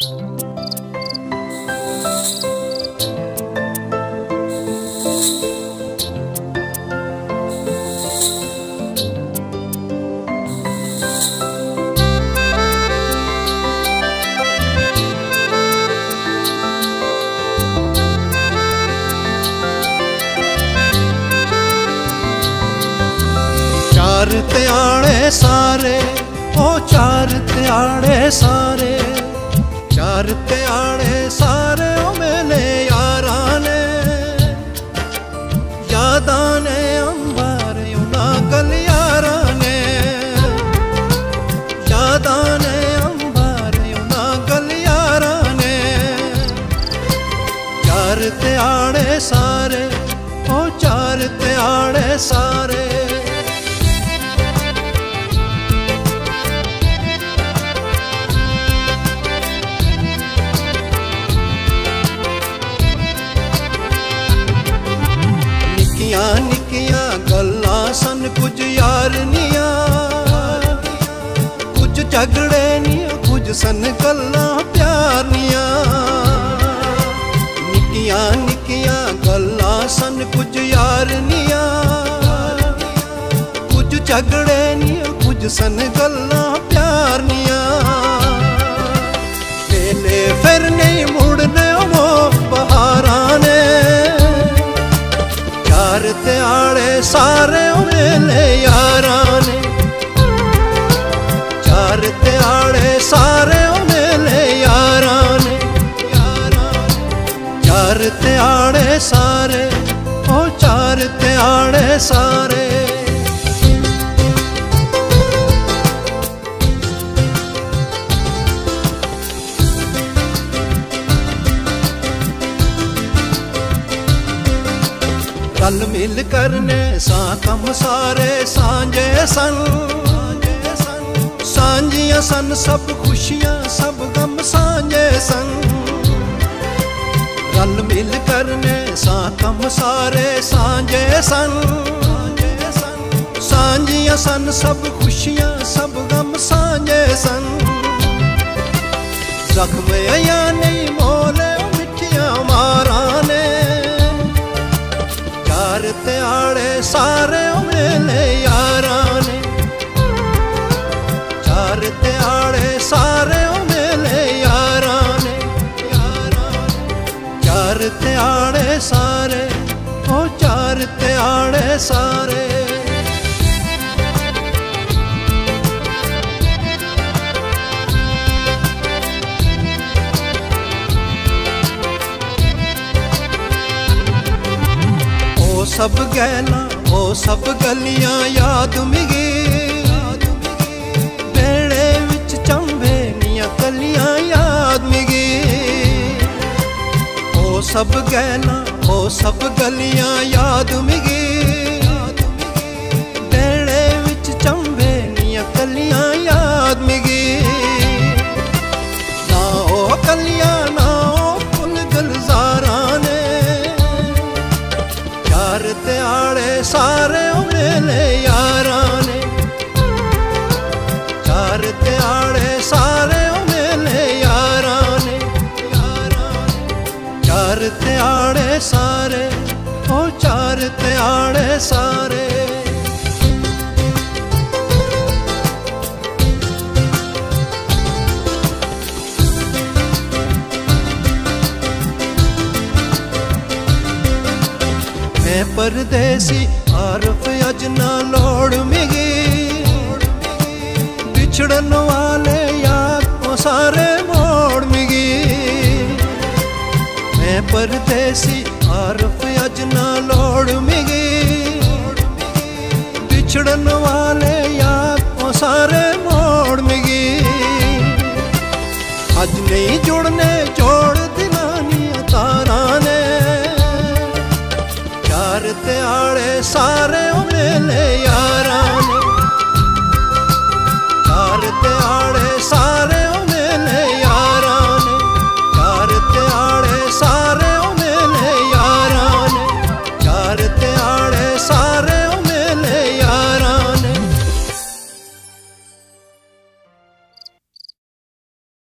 चार त्याड़े सारे, ओ चार त्याड़े सारे, चार त्याड़े सारे ओ मेरे यारा ने, यादा ने अंबर उना गलियारा ने, यादा ने अंबर उना गलियारा ने। चार त्याड़े सारे, ओ चार त्याड़े सारे। निकिया गल्ला सन कुछ यारनिया, कुछ झगड़े निया, कुछ सन गल्ला प्यारनिया। निकिया निकिया गल्ला सन कुछ यारनिया, कुछ झगड़े निया, कुछ सन गल्ला प्यारनिया। वेले फिर नहीं मुड़ने वो बहारा ने, चार त्याड़े सारे मेरे यारा ने, चार त्याड़े सारे मेरे यारा ने, चार त्याड़े सारे, ओ चार त्याड़े सारे। रल मिल करने सा कम सारे सांझे सन, सांझियां सन सब खुशियां सब गम सांझे सन। रल मिल करने सा कम सारे सांझे सन, सांझियां सन सब खुशियां सब गम सांझे सन। जख्म या नहीं मोले मिठिया मारा ने, चार त्याड़े सारे मेरे यारा ने, चार त्याड़े सारे मेरे यारा ने, चार त्याड़े सारे, ओ चार त्याड़े सारे। सब गहना ओ सब गलियां याद मिगी, बेड़े विच चंबे निया गलियां याद मिगी। ओ सब गहना ओ सब गलियां याद मिगी, बेड़े विच चंबे निया गलियां याद मिगी। ना ओ गलियां ना ओ पुल गुलजारा ने, चार त्याड़े सारे मेरे यारा ने, चार त्याड़े सारे मेरे यारा ने, चार त्याड़े सारे, ओ चार त्याड़े सारे। मैं परदेसी आरफ अजना लोड़ मिगी, बिछड़न वाले याद को सारे मोड़ मिगी। मैं परदेसी आरफ अजना लोड़ मिगी, बिछड़न वाले याद को सारे मोड़ मिगी। अज नहीं जुड़ने जोड़ दिलानी तारा ने, चार त्याड़े सारे मेरे यारा ने, चार त्याड़े सारे